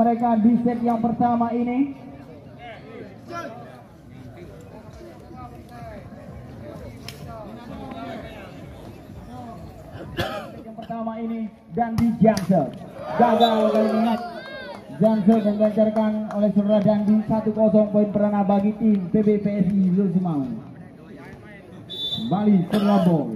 mereka di set yang pertama ini. Yang pertama ini dan di Jansel gagal kali ini. Jansel dilancarkan oleh saudara Dandi. 1-0 poin perana bagi tim PBPSI Lusimau. Kembali saudara Boy.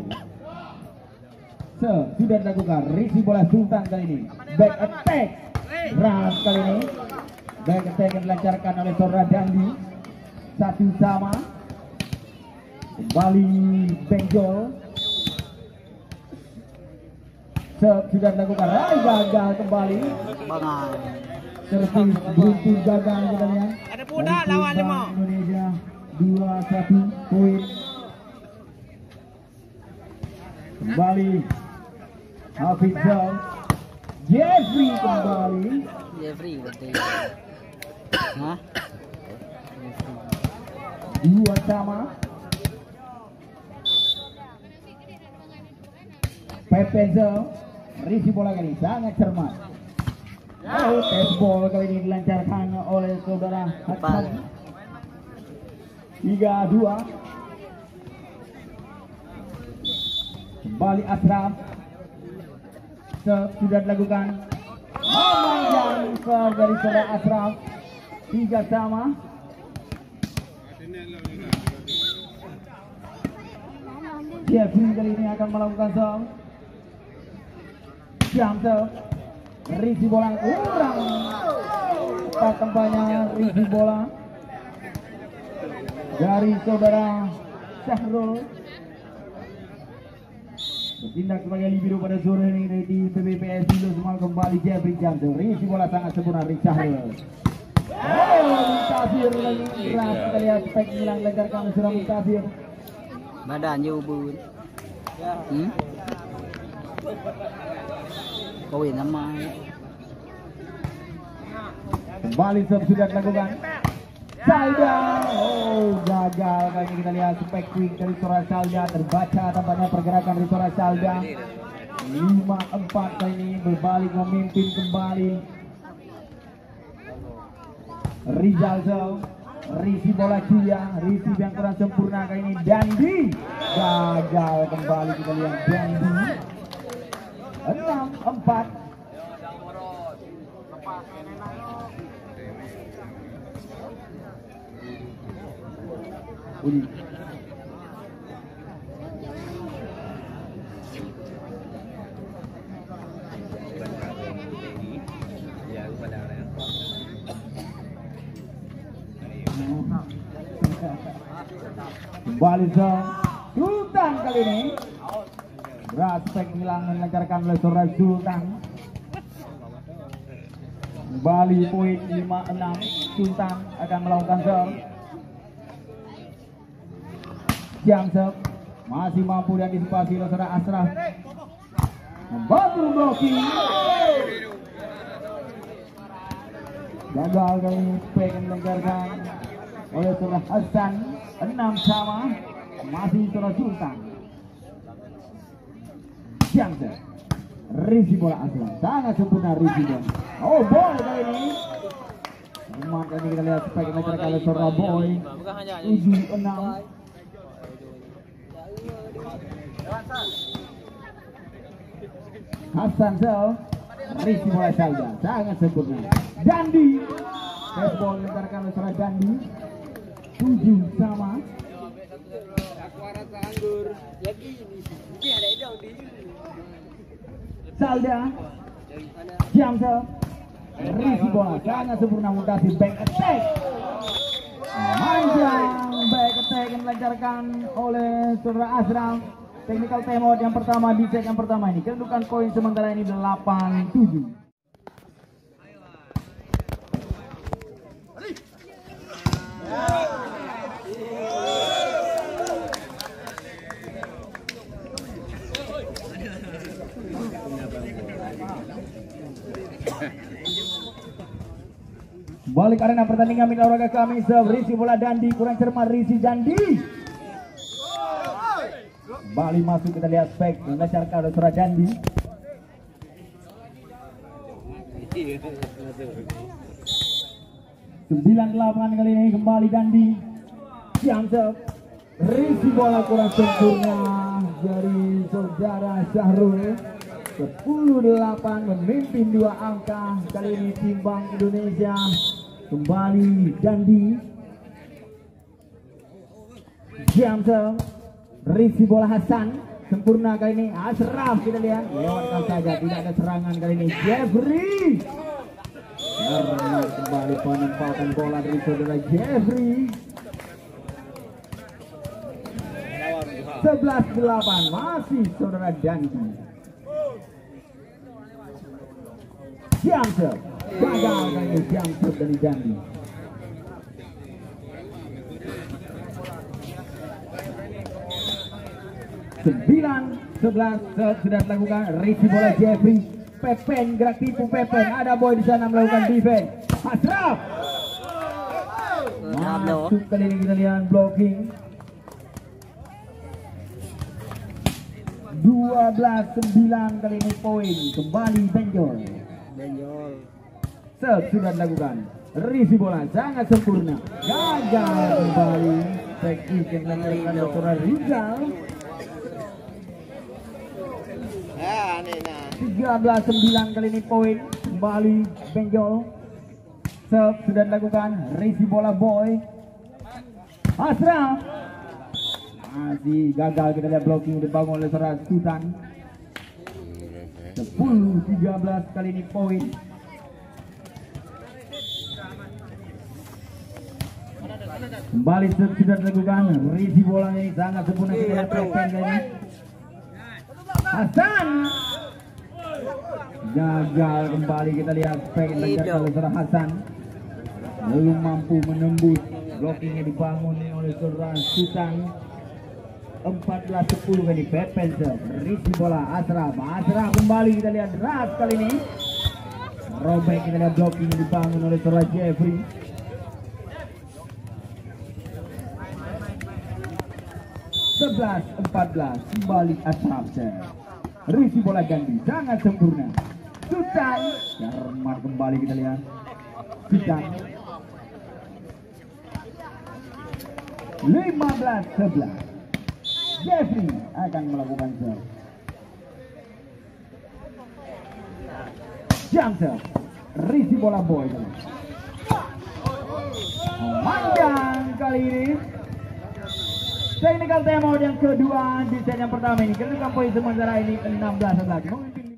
Sudah dilakukan risi bola Sultan kali ini. Back attack Ras kali ini. Back attack yang dilancarkan oleh saudara Dandi. 1-1. Kembali Benjol. Sudah dilakukan gagal kembali. Servis beruntung gagal kita lihat. Ada puda lawan lima. Indonesia 2-1 poin. Kembali Hafizal Jeffrey kembali. Jeffrey berarti. Hah? 2-2. Pepenzel risi bola kali sangat cermat. Test ball kali ini dilancarkan oleh saudara Hasan. 3-2. Kembali Asraf. Sudah dilakukan memanjang dari saudara Asraf. 3-3. Jeffrey kali ini akan melakukan serve. Jamsel risi bola kurang tepat tempatnya. Risi bola dari saudara Syahrul. Bertindak sebagai libero pada sore ini di PBPSI Lusimau. Kembali Jeffrey Jamsel. Risi bola sangat sempurna dari Syahrul. Mutafir lagi keras. Kita lihat spek hilang lancarkan sudah Mutafir. Badannya ubun. Kawin nama. Kembali sudah dilakukan. Salda, gagal kali ini. Kita lihat spek quick dari Tora Salda. Terbaca tampaknya pergerakan dari Tora Salda. 5-4 kali ini berbalik memimpin kembali. Rizal Zal, risi bola Cia, risi yang kurang sempurna kali ini. Dandi gagal kembali. Kita lihat Dandi. 6-4. Uli. Kembali Sultan kali ini. Raspek hilang melancarkan oleh saudara Sultan. Kembali poin 5-6. Sultan akan melakukan serve. Jam serve masih mampu dan disipasi oleh saudara Asraf. Membantu blocking. Gagal kali ini pengen melancarkan oleh saudara Hasan. 6-sama. Masih saudara Sultan. Jamsel risi bola Aslan sangat sempurna risi bola. Boy kali ini. Memang kali kita lihat spek melancarkan oleh saudara Boy. 7-6. Hasan Zal risi bola Salda sangat sempurna. Dandi test ball melancarkan oleh saudara Dandi. 7-sama. Salda Jamsel risi bola sangat sempurna. Mutasi back attack. Manjang back attack yang dilancarkan oleh saudara Asram. Technical timeout yang pertama di set yang pertama ini. Kedudukan poin sementara ini 8-7. Balik arena pertandingan mitra olahraga kami. Risi bola Dandi kurang cermat. Risi Dandi Bali masuk. Kita lihat spek melancarkan oleh Dandi. 9-8 kali ini kembali Dandi. Siamsep. Risi bola kurang sempurna dari saudara Syahrul. 10-8 memimpin 2 angka kali ini tim Bank Indonesia. Kembali Dandi. Siamsep. Risi bola Hasan. Sempurna kali ini. Ashraf kita lihat. Lewatkan saja, tidak ada serangan kali ini. Jeffrey. Karena kembali penempatan bola dari saudara Jeffrey. 11-8 masih saudara Dandi. Siamsep gagal kali ini, Siamsep dari Dandi. Sembilan 11 sudah dilakukan. Risi bola Jeffrey. Pepen gerak tipu Pepen, ada boy di sana melakukan defense. Ashraf masuk kali ini, kita lihat blocking. 12-9 kali ini poin kembali Benjol. Sudah dilakukan. Risi bola sangat sempurna, gagal kembali. Teknik yang dilakukan Dr. Rizal. 13-9 kali ini poin kembali Benjol. Serve sudah dilakukan. Risi bola boy. Ashraf masih gagal, kita lihat blocking dibangun oleh saudara Sultan. 10-13 kali ini poin. Kembali serve sudah dilakukan. Risi bola ini sangat sempurna, kita lihat Pepen ini. Hasan gagal kembali, kita lihat pengen terjadi oleh saudara Hasan, belum mampu menembus. Blockingnya dibangun oleh saudara Sultan. 14-10 kali Pepen serve. Risi bola Ashraf kembali, kita lihat Ras kali ini robek, kita lihat blocking dibangun oleh saudara Jeffrey. 11-14 kembali Ashraf serve. Risi bola Dandi sangat sempurna. Sultan cermat kembali, kita lihat Sultan. 15-11 Jeffrey akan melakukan serve. Siamsep. Risi bola boy. Panjang kali ini. Technical timeout yang kedua di set yang pertama ini. Kedudukan poin sementara ini 16-11. Memimpin.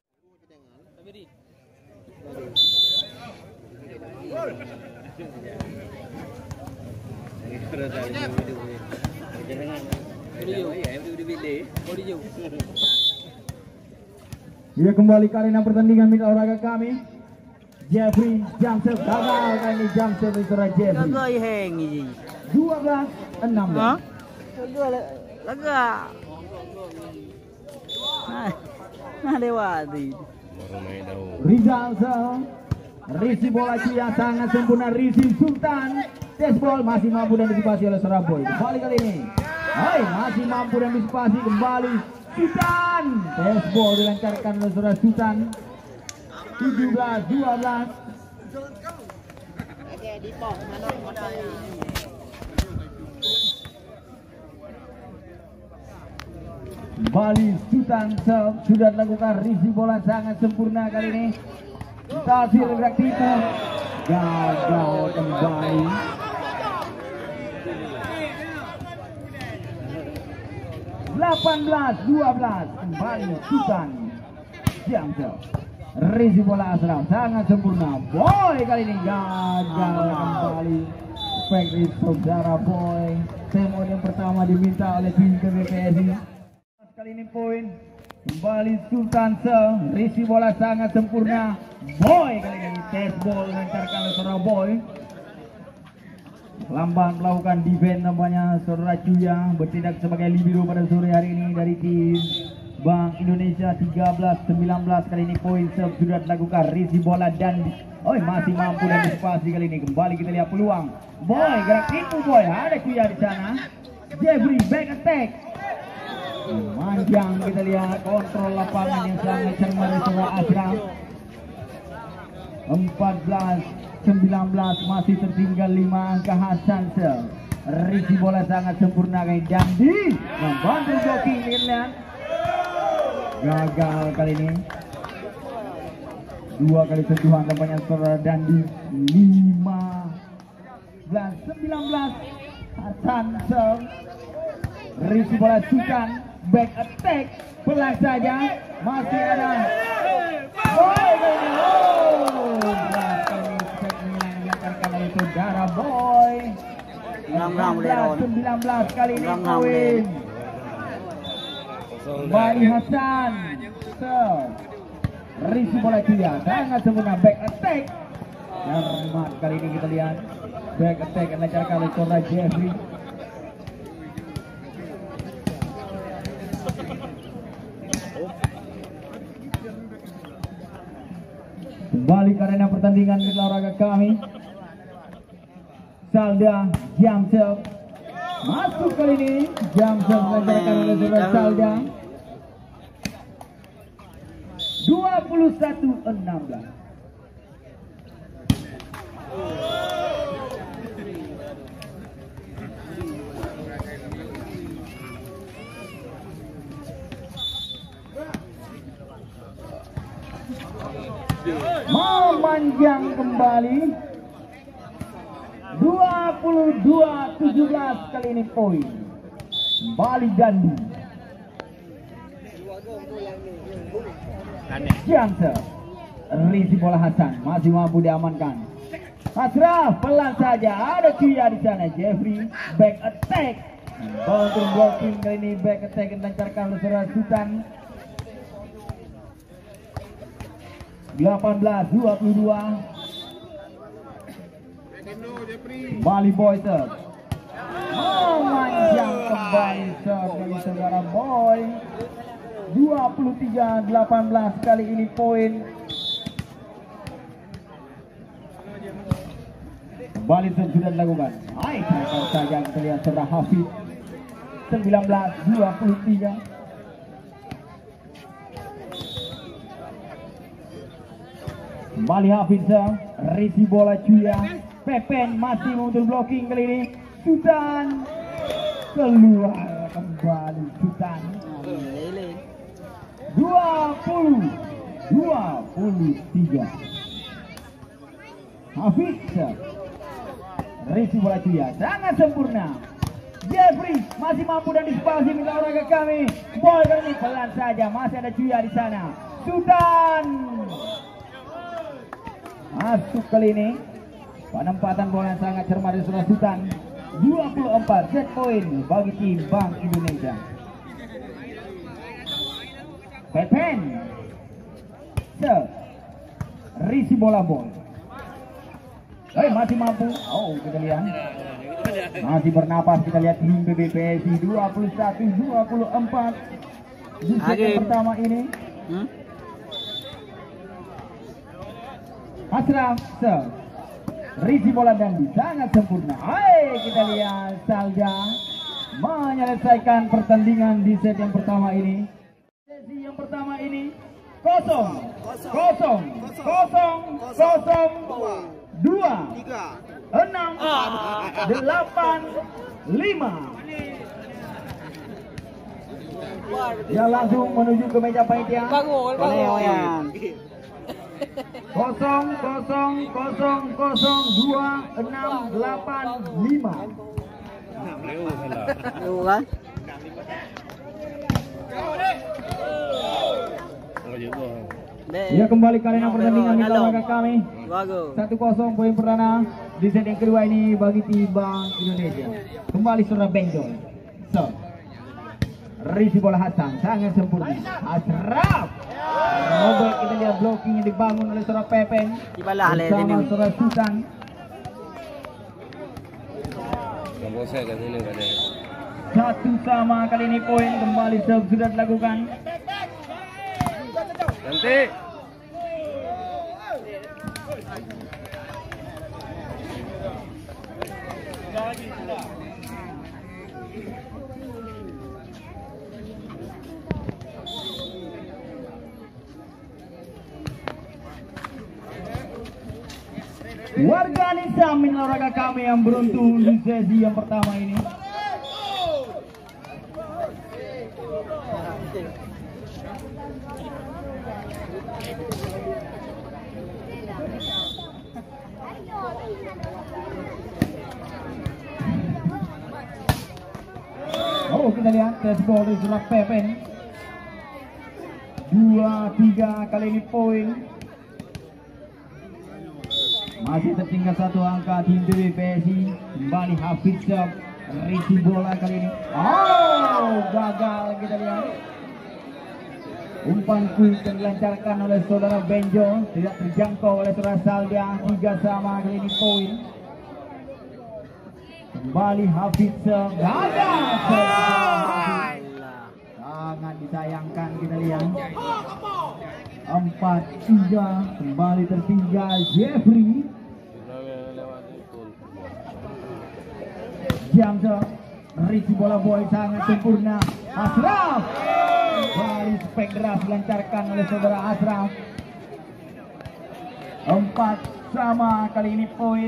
Dia kembali ke arena pertandingan milik olahraga kami. Jeffrey Jamsep gagal kali ini, Jamsep saudara Jeffrey. 12-16. Laga. Nah lewati. Rizal Risi bola yang sangat sempurna. Risi Sultan. Testball masih mampu dan disipasi oleh saudara Boy. Kembali kali ini. Hai, masih mampu dan disipasi kembali Sultan. Testball dilancarkan oleh saudara Sultan. 17-12. Kembali Sultan serve sudah dilakukan. Risi bola sangat sempurna kali ini. Tasir gerak tipu gagal kembali. 18-12 kembali Sultan. Jamsep. Risi bola Ashraf sangat sempurna. Boy kali ini gagal kembali. Baik saudara Boy. Temon yang pertama diminta oleh tim KBPSI. Kali ini poin kembali Sultan serve. Risi bola sangat sempurna. Boy kali ini test ball dilancarkan oleh saudara Boy. Lamban melakukan defense namanya saudara Cuya, bertindak sebagai libero pada sore hari ini dari tim Bank Indonesia. 13-19 kali ini poin serve sudah dilakukan. Risi bola dan masih mampu dan disipasi kali ini. Kembali kita lihat peluang. Boy gerak itu Boy, ada Cuya di sana. Jeffrey back attack. Manjang, kita lihat kontrol lapangan yang sangat cermat dari saudara Ashraf. 19 masih tertinggal 5 angka Hasanse. Risi bola sangat sempurna kali Dandi membantu blocking dengan gagal kali ini. 2 kali sentuhan tampaknya saudara Dandi. 15-19 Hasanse. Risi bola Sultan back attack pelan saja masih ada saudara Boy. 19 kali ini poin Bali Hasan. Risi bola dia sangat sempurna back attack. Cermat kali ini kita lihat back attack yang dilancarkan oleh saudara Jeffrey. Kembali ke arena pertandingan di olahraga kami. Salda Jamsel masuk kali ini. Jamsel dilancarkan oleh saudara Salda. 21-16. Memanjang kembali 22-17 kali ini poin Bali Dandi. Janser Risi bola Hasan masih mampu diamankan. Asraf pelan saja ada Cuya di sana. Jeffrey back attack counter blocking kali ini back attack yang dilancarkan oleh saudara Sultan. 18-22 Bali Boy serve. Memanjang kembali serve dari saudara Boy. 23-18 kali ini poin Bali serve sudah dilakukan. Hai, tackle saja kita lihat saudara Hafid. 19-23. Kembali Hafizah, Risi bola Cuya, Pepen masih untuk blocking kali ini. Sultan keluar kembali Sultan. 20-23. Hafizah, Risi bola Cuya sangat sempurna. Jeffrey masih mampu dan disipasi mitra olahraga kami. Bola kali ini pelan saja, masih ada Cuya di sana. Sultan masuk kali ini. Penempatan bola yang sangat cermat dari saudara Sultan. 24 set poin bagi tim Bank Indonesia. Pepen serve. Risi bola Boy. Masih mampu. Oh, kita lihat masih bernapas. Kita lihat tim BBPSI 21-24 di set yang pertama ini. Asraf serve. Risi bola Dandi sangat sempurna. Hai, kita lihat Salda menyelesaikan pertandingan di set yang pertama ini. Sesi yang pertama ini 2 6 8 5. Dia langsung menuju ke meja panitia. 0-0-0-2-6-8-5. Ya, kembali ke arena pertandingan di olahraga kami. 1-0 poin perdana di set yang kedua ini bagi tim Bank Indonesia. Kembali saudara Benjol. Risi bola Hasan sangat sempurna. Asraf robek, kita lihat blocking yang dibangun oleh saudara Pepen bersama saudara Sultan. Satu sama kali ini poin. Kembali serve sudah dilakukan. Nanti Warga Nisa olahraga kami yang beruntung di sesi yang pertama ini. Oh, kita lihat tes ball di sebelah Pepen. 2-3 kali ini poin. Masih tertinggal satu angka tim PSI. Kembali Hafiz Risi bola kali ini. Oh, gagal kita lihat. Umpan quick yang dilancarkan oleh saudara Benjo, tidak terjangkau oleh saudara Salda. 3 sama kali ini poin. Kembali Hafiz gagal. Sangat disayangkan kita lihat. 4-3 kembali tertinggal Jeffrey. Jamso Risi bola boy sangat sempurna. Asraf kembali spek deras dilancarkan oleh saudara Asraf. 4 sama kali ini poin.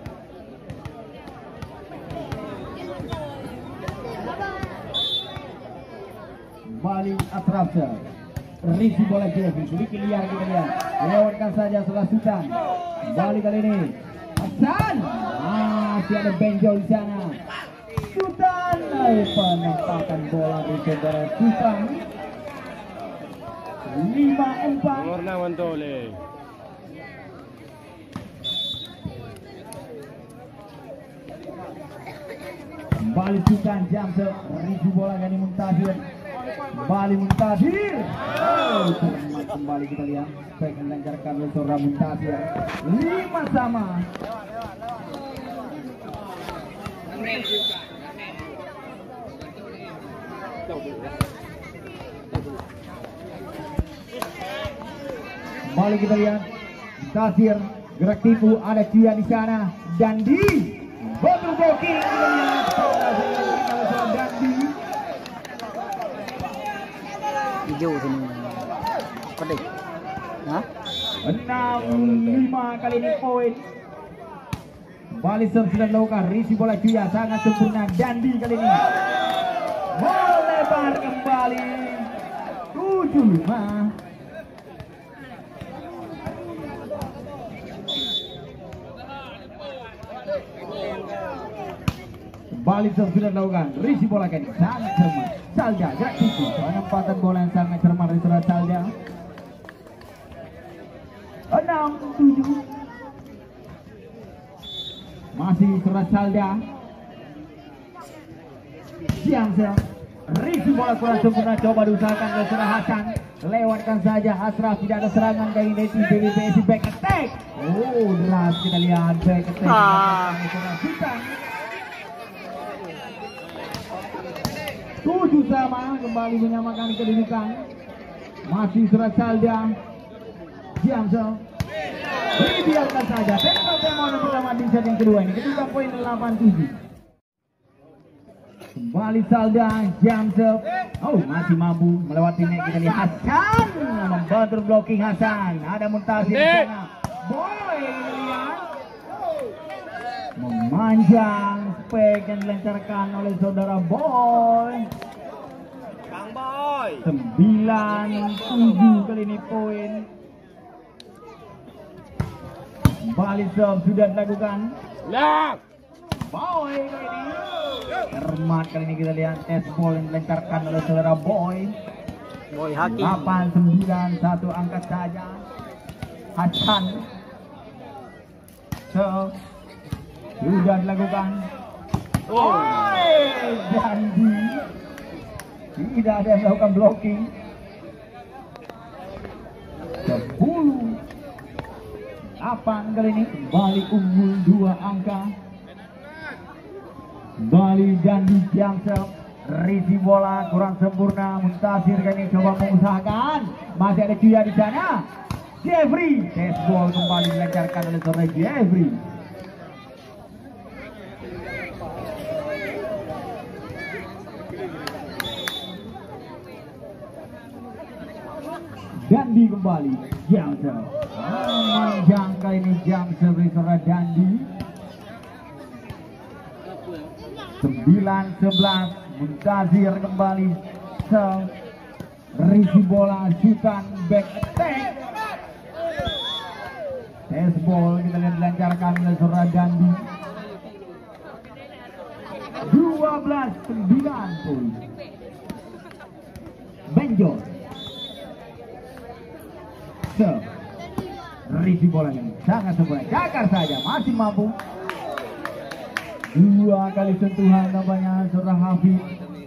Kembali Asraf Risi bola Jeffrey sedikit liar kita lihat. Lewatkan saja setelah Sultan. Kembali kali ini Hasan. Masih ada Benjo di sana. Sultan. Penempatan bola di saudara Sultan. 5-4. Warna Mantole. Kembali Sultan Jamse. Risi bola Gani Muntazir. Kembali Muntazir. Kembali kita lihat baik melancarkan oleh saudara Muntazir. 5 sama. Kembali kita lihat Muntazir gerak tipu, ada Kia di sana. Dandi betul blocking kita lihat Dandi. Hijau sini. Pedih. Hah? 6-5 kali ini poin. Kembali serve sudah dilakukan. Risi bola Kia sangat sempurna. Dandi kali ini melebar kembali. 7-5. Kembali serve sudah dilakukan. Risi bola kali ini sangat cermat. Salda gerak tipu. Penempatan bola yang sangat cermat dari saudara Salda. 6-7. Masih saudara Salda. Siangsa. Risi bola kurang sempurna, coba diusahakan oleh saudara Hasan. Lewatkan saja Asraf, tidak ada serangan dari tim PSI. Back attack. Oh, deras kita lihat back attack. 7 sama, kembali menyamakan kedudukan. Masih saudara Salda. Siangsa. Dibiarkan saja. Tema pertama di set yang kedua ini. Kedudukan poin 8-7. Kembali Salda, Jamsep. Oh, masih mampu melewati net. Kita lihat Hasan membantu blocking Hasan. Ada Muntazir di sana. Boy, kita lihat memanjang spek yang dilancarkan oleh saudara Boy. Bang Boy. 9-7 kali ini poin. Kembali serve sudah dilakukan. Lah. Boy kali ini. Cermat kali ini kita lihat test ball yang dilancarkan oleh saudara Boy. Boy Hakim. 8-9, satu angkat saja. Hasan. Serve sudah dilakukan. Oh. Janji. Tidak ada yang melakukan blocking. 10. 8 kali ini kembali unggul 2 angka. Kembali Dandi Jamsep. Risi bola kurang sempurna. Muntazir kali ini coba mengusahakan. Masih ada Kia di sana. Jeffrey. Test ball kembali dilancarkan oleh saudara Jeffrey. Dandi kembali. Jamsep memanjang kali ini jam Saudara Dandi. 9-11 Muntazir kembali risi bola Sultan back attack. Test ball kita lihat dilancarkan oleh Saudara Dandi. 12-9 poin. Benjol risi bola ini sangat sempurna, Jakar saja masih mampu. 2 kali sentuhan nampaknya Saudara Habib.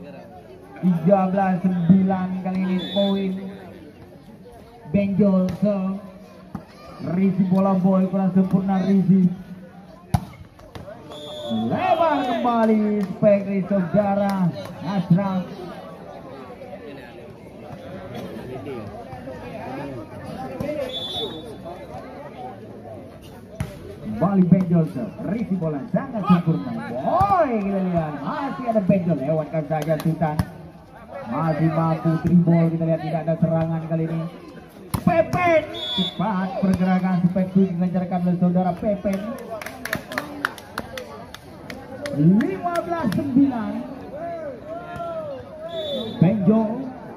13-9 kali ini poin Benjol. Risi bola boy kurang sempurna Risi. Lebar kembali spekri Saudara Ashraf. Kembali Benjol, risi bola sangat sempurna. Boy, kita lihat masih ada Benjol, lewatkan saja Sultan. Masih mampu dribble, kita lihat tidak ada serangan kali ini. Pepen, cepat pergerakan spektakuler dilancarkan oleh Saudara Pepen. 15-9 Benjol,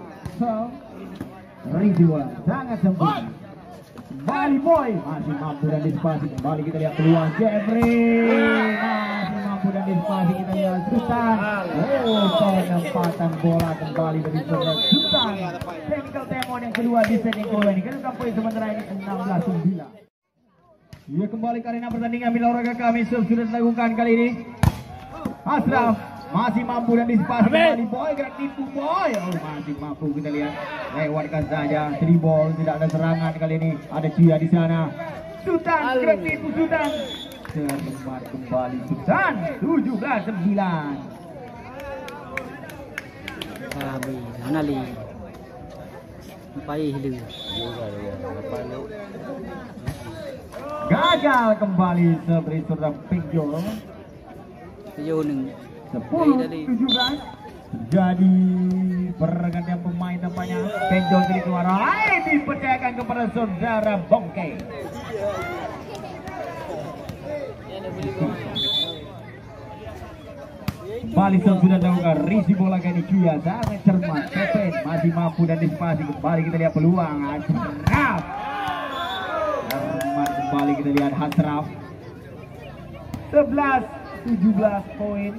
risi bola sangat sempurna. Kembali Boy, masih mampu dan dispasi. Kembali kita lihat peluang Jeffrey, masih mampu dan dispasi. Kita lihat Sultan. Penempatan bola kembali dari Saudara Sultan. Technical Temon yang kedua di set yang kedua ini. Kedudukan poin sementara ini 16-9. Ya, kembali ke arena pertandingan bila olahraga kami sudah dilakukan kali ini. Ashraf masih mampu dan dispasi. Kembali Boy, gerak tipu Boy. Masih mampu, kita lihat lewatkan saja dribble, tidak ada serangan kali ini. Ada Cia di sana. Sultan gerak tipu Sultan. Terlembat kembali Sultan. 17-9. Abi, mana li? Pai hilu. Gagal kembali seberi Saudara Benjol. Yo neng. 10-17. Jadi pergantian pemain tampaknya. Benjol jadi keluar. Dipercayakan kepada Saudara Bongke. Balik sudah dilakukan. Risi bola kali ini Kia sangat cermat. Pepen masih mampu dan dispasi. Kembali kita lihat peluang Ashraf. Cermat kembali kita lihat Ashraf. 11-17 poin.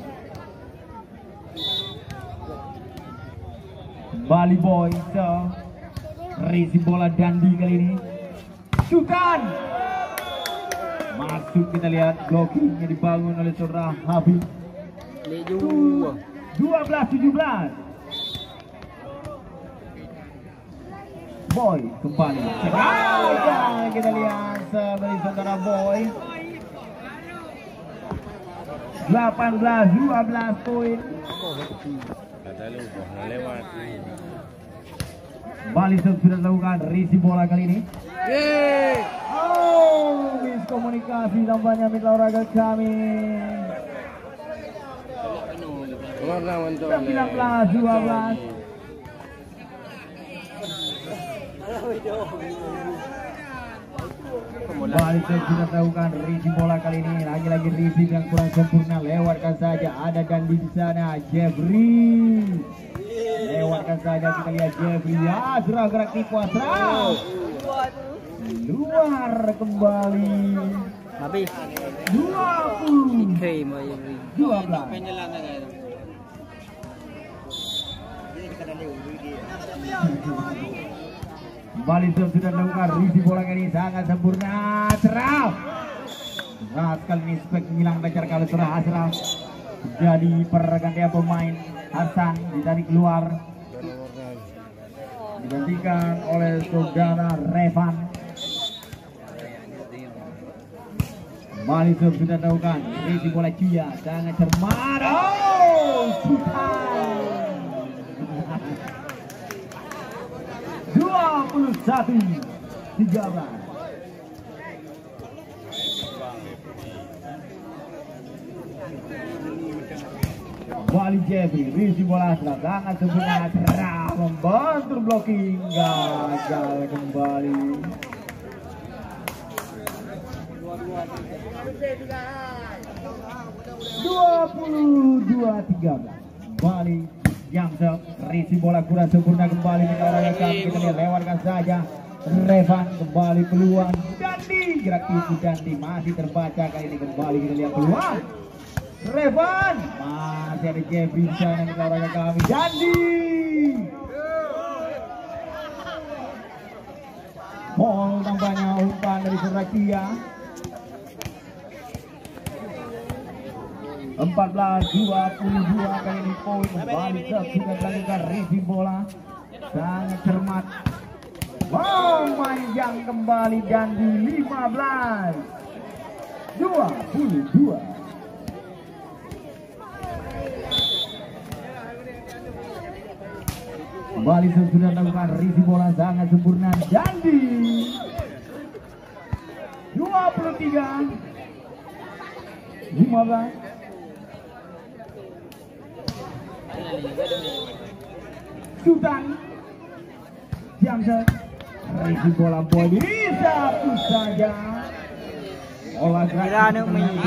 Kembali Boy. Risi bola Dandi kali ini. Sultan masuk, kita lihat blockingnya dibangun oleh Saudara Habib. 12-17. Boy kembali. Kita lihat dari Saudara Boy. 18-12 poin. Balik sudah dilakukan. Risi bola kali ini. Miskomunikasi tampaknya mitra olahraga kami. 19-12. Balik sudah dilakukan. Risi bola kali ini. Lagi-lagi Risi yang kurang sempurna. Lewatkan saja. Ada Dandi di sana. Jeffrey. Lewatkan saja, kita lihat Jeffrey. Ashraf gerak tipu Ashraf. Luar kembali. Habis. 20-12. Kembali sudah dilakukan. Risi bola kali ini sangat sempurna. Ashraf. Saat kali ini spek hilang lancar kalau Saudara Ashraf. Jadi pergantian pemain. Hasan ditarik keluar, digantikan oleh Saudara Revan. Kembali sudah dilakukan. Risi bola Cia sangat cermat. Sultan. 21-13. Wali Jeffrey, Risi bola Ashraf sangat sempurna. Ashraf membantu blocking, gagal kembali. 22-13. Kembali Jamsel, risi bola kurang sempurna kembali mengarahkan kita lihat lewatkan saja. Revan kembali peluang Dandi, gerak tinggi Dandi masih terbaca kali ini kembali kita lihat peluang. Revan masih ada Jeffrey sana mengarahkan kami Dandi. Ball tampaknya umpan dari Surakia. 14-22 kali ini poin kembali sudah melakukan risi bola sangat cermat. Memanjang kembali dan di 15-22. Kembali sudah melakukan risi bola sangat sempurna dan di 23-15. Sultan Jamsel, risi bola boy satu saja. Olah gerak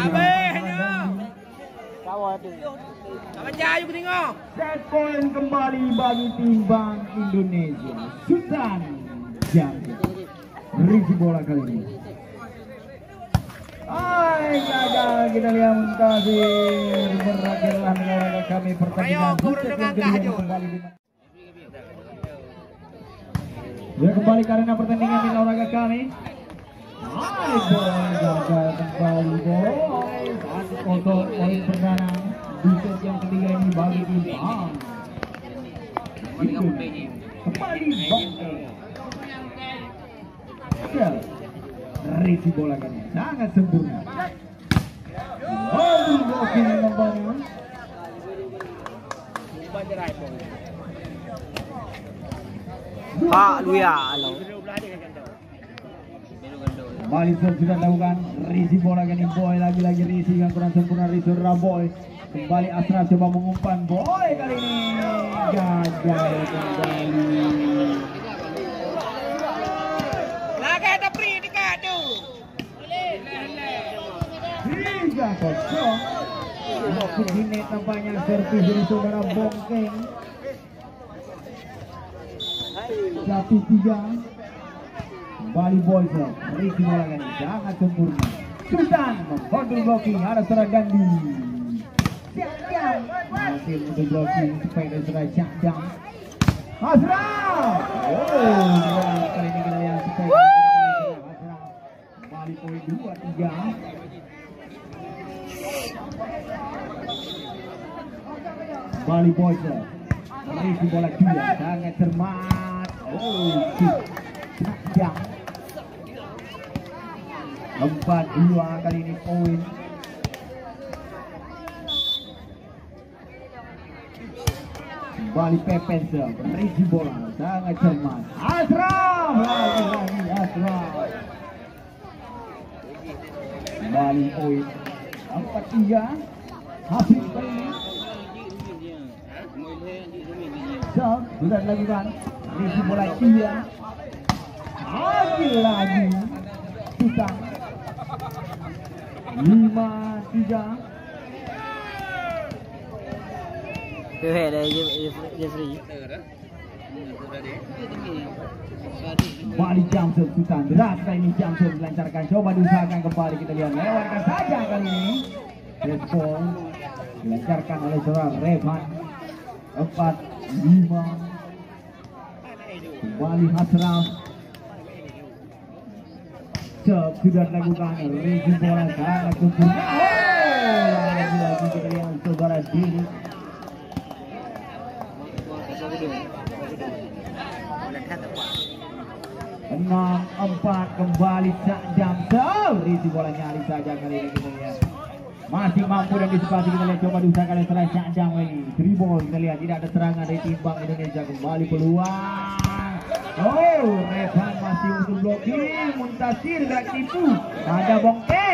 set point kembali bagi timbang Indonesia. Sultan Jamsel, risi bola kali ini. Gagal kita lihat Muntasir berakhirlah mengarahkan kami pertandingan kembali. Ya kembali karena pertandingan di olahraga kami. Gagal kembali boy. 1-0 poin perdana di set yang ketiga ini bagi timbang. Kembali bangkit. Risi bola kami sangat sempurna. Blocking nampaknya. Pak Luya alo. Kembali sudah lakukan risi bola kali boy lagi-lagi risi yang kurang sempurna risi Raboy. Kembali Asraf coba mengumpan boy kali ini gagal kembali. Kosong. Makin ini tampaknya servis dari saudara Bongkeng. 1-3. Kembali Boyser, risi bola kali sangat sempurna. Sultan membantu blocking, ada serang Dandi. Masih untuk blocking supaya ada serang Cakdam. Asraf. Kali ini kita yang supaya Asraf. Kembali poin 2-3. Bali Boyser, risi bola dia sangat cermat. Jam 4-2 kali ini poin. Bali Pepenser, risi bola sangat cermat. Asraf, lagi Asraf. Bali poin 4-3. Habis kali ini. Sudah dilakukan risi bola dia lagi kita 5-3. Kembali Jamsel Sultan berat kali ini Jamsel dilancarkan coba diusahakan kembali kita lihat lewatkan saja kali ini. Respon dilancarkan oleh seorang Revan. 4-5. Kembali Asraf. Sudah dilakukan risi bola sangat sempurna. Lagi-lagi kita lihat saudara Dini. 6-4 kembali Jamsel. Risi bola nyali saja kali ini kita lihat. Masih mampu dan disepati kita lihat coba diusahakan oleh serangan Cakdam ini. Dribble kita lihat tidak ada serangan dari timbang Indonesia. Kembali peluang. Revan masih untuk blocking. Muntasir gerak tipu. Ada Bongkeng.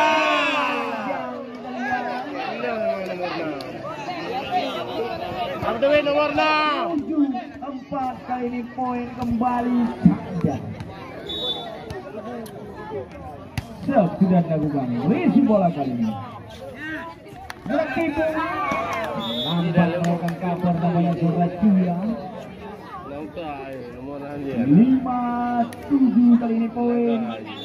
Nomor 6. 4 kali ini poin kembali Cakdam. serve sudah dilakukan. Risi bola kali ini. Gerak tipu. Nampak melakukan cover namanya Surat Cuya. 5-7 kali ini poin.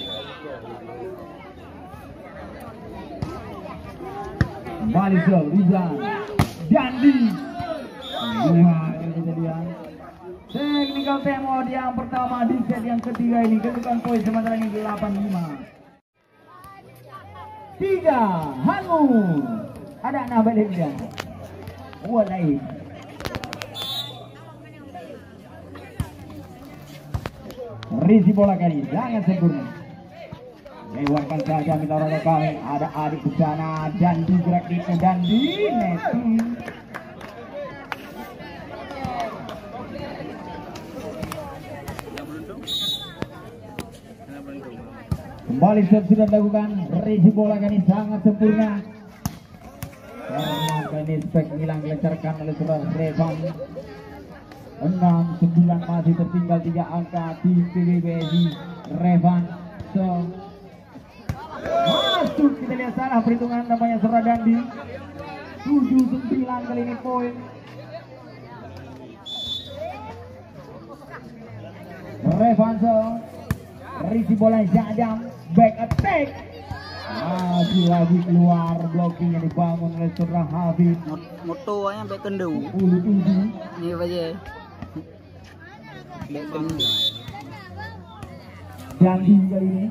Kembali serve Rizal Dandi. Dua kejadian. Technical timeout yang pertama di set yang ketiga ini. Kedudukan poin sementara ini 8-5. 3 Hangus. Ada anak balik dia. Buat lain. Risi bola kali jangan sempurna. Lewatkan saja minta orang kami. Ada adik di sana dan digerak di dan di netting. Kembali serve sudah dilakukan. Risi bola kali sangat sempurna. Karena kali spek hilang dilancarkan oleh Surat Revan. 6-9 masih tertinggal 3 angka tim PBBSI. Revan masuk, kita lihat salah perhitungan namanya Surat Dandi. 7-9 kali ini poin. Revan Risi bola jadam back attack. Masih lagi keluar blocking yang dibangun oleh Surah Habib. Motonya back kendu. 10-7. Ini aja. Back kendu. Dandi kali ini.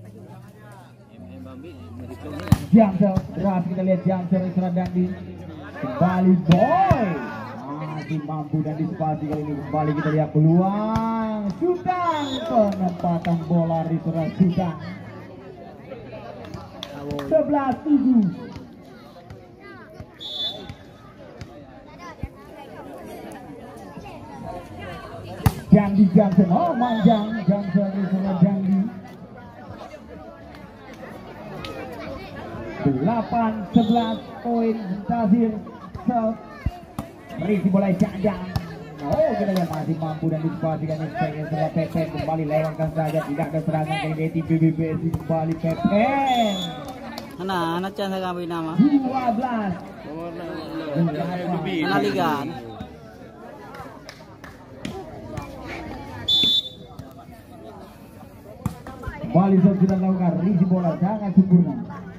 Jamser, berat kita lihat Jamser Surah Dandi. Kembali boy. Masih mampu dan disipasi kali ini. Kembali kita lihat peluang. Sultan penempatan bola di Surah Sultan. 11-7. Jandi Johnson, oh manjang Johnson di sana Jandi. 8-11 poin terakhir. Risi bola jajang. Oh, kita lihat masih mampu dan disipasikan sebagai sebuah Pepen kembali lewatkan saja, tidak ada serangan dari tim PBBSI. Kembali Pepen. Anak chance kami nama. 12. Anak liga. Kembali sudah dilakukan. Risi bola sangat sempurna.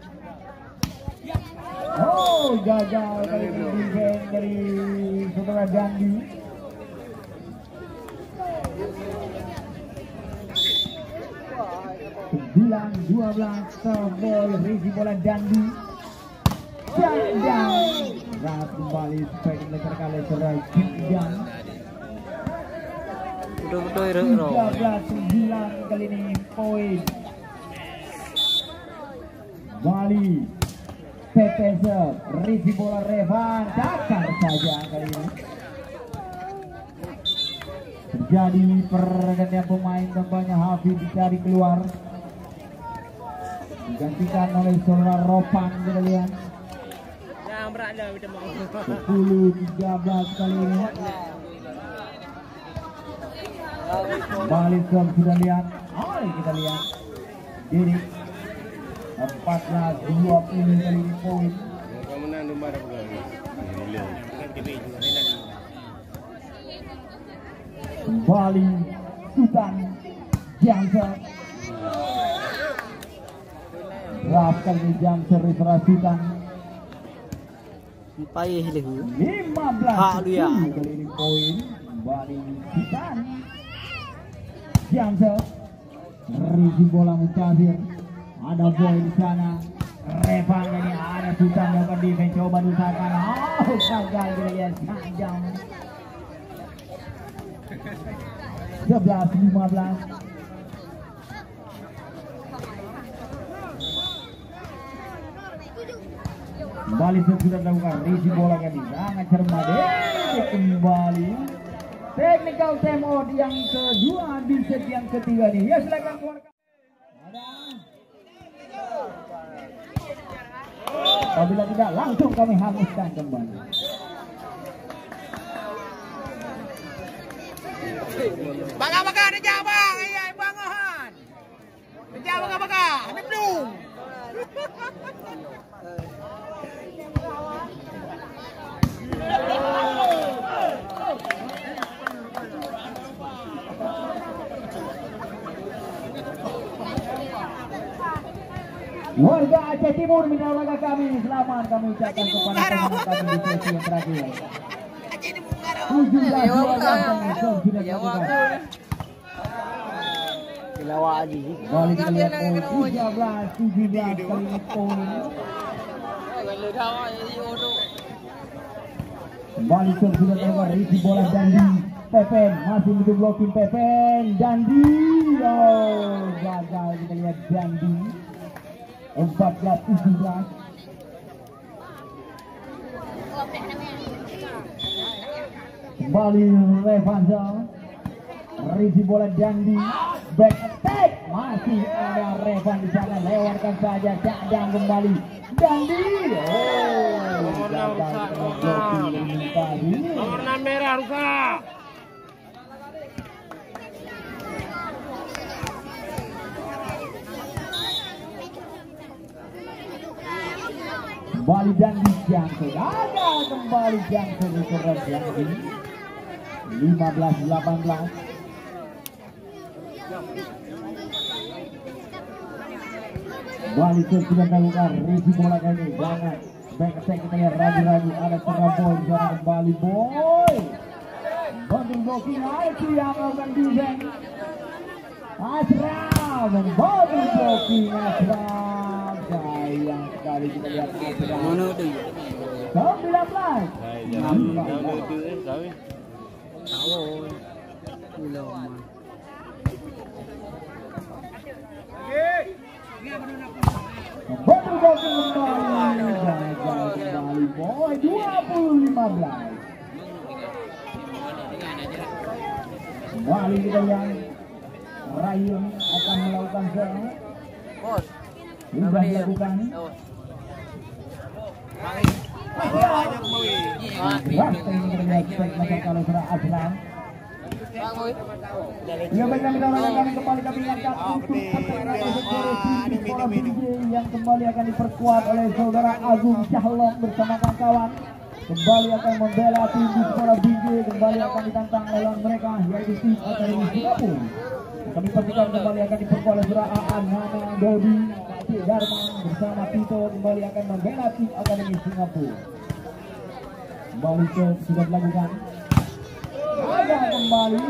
Oh, gagal kali ini defense dari Saudara Dandi. Sembilan 12 terboy Risi bola Dandi. Jandang rat kembali spek dilekarkan oleh Saudara Jandang. Betul-betul 13-9 kali ini poin. Bali Pepeser, Risi bola Revan, dakar saja kali ini. Terjadi pergantian pemain, tampaknya Hafid dicari keluar. Digantikan oleh Saudara Ropan, kita lihat. 10-13 kali ini. Balik sudah lihat. Kita lihat. Jadi 14-20 kali ini poin. Kembali Sultan Jamser. Berapa kali ini Jamser di Sultan. 15 kali ini poin. Kembali Sultan Jamser. Risi bola Mutazir. Ada boy di sana. Revan ini ada Sultan dapat defense, coba diusahakan. Oh, gagal kita lihat panjang. 11-15. Kembali sudah dilakukan. Risi bola kali sangat cermat. Kembali technical timeout yang kedua di set yang ketiga nih. Ya silakan keluarkan. Apabila tidak, langsung kami hanguskan kembali. Baka ada jabang, iya bangahan. Jabang baka, ada belum. Warga Aceh Timur minta kami selamat kami ucapkan kepada teman kami di sesi yang terakhir. 17 sudah dilakukan. Kelawak aja. Balik ke lihat 13-17 kali ini poin. Kembali sudah dilakukan Risi bola Dandi. Pepen masih butuh blocking Pepen. Dandi. Oh gagal kita lihat Dandi. 14-17. Kembali Revanza. Risi bola Dandi. Back attack. Masih ada Revan di sana. Lewatkan saja. Cadang kembali. Dandi. Oh gagal blocking tadi. Nomor 6 merah rusak. Kembali Dandi jangkau, ada kembali jangkau ukuran Dandi 15-18. Kembali sudah melakukan Risi bola kali ini, jangan back attack kita lihat ragu-ragu ada serang boy di sana kembali boy. Banting blocking itu yang melakukan defense. Asram banting blocking Asram. Sayang sekali kita lihat Asram. Mana tu? 19. Tahu. Pulau mana? Banting blocking kembali. Gagal kembali boy 20-15. Kembali kita yang Ryan akan melakukan serang. Bos. Sudah dilakukan. Kalau serang Aslam. Ya baik kami kembali kami angkat untuk yang kembali akan diperkuat oleh saudara Agung Cahlong bersama kawan-kawan. Kembali akan membela tim di Sekolah Bingge, kembali akan ditantang lawan mereka yaitu tim Akademi Singapura. Kami pastikan kembali akan diperkuat oleh saudara Aan, Hana, Dodi, Pak Darman bersama Tito kembali akan membela tim Akademi Singapura. Kembali sudah dilakukan. Ada kembali.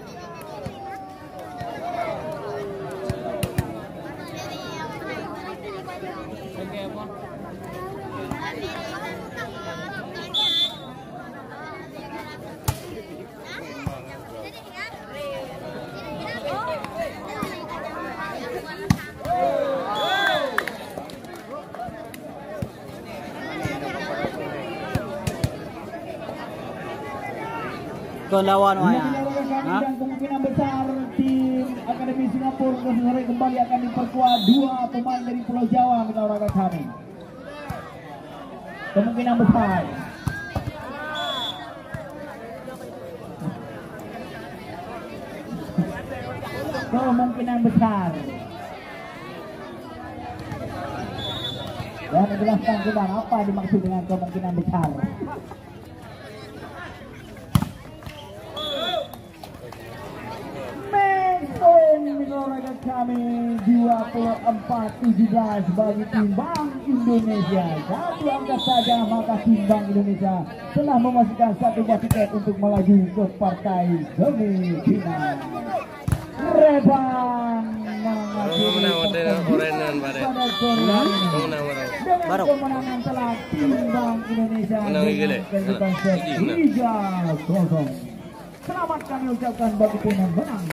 Kau lawan Waya. Dan kemungkinan besar tim Akademi Singapura sore kembali akan diperkuat 2 pemain dari Pulau Jawa kita orang kami. Kemungkinan besar. Kemungkinan besar. Dan menjelaskan kita apa dimaksud dengan kemungkinan besar. Menurut kami 24-17 bagi tim Bank Indonesia. Satu angka saja maka tim Bank Indonesia telah memastikan 1 buah tiket untuk melaju ke partai semifinal. Revan mengakhiri pertandingan pada sore hari ini dengan kemenangan telak tim Bank Indonesia dengan konsep 3-0. Selamat kami ucapkan bagi tim yang menang.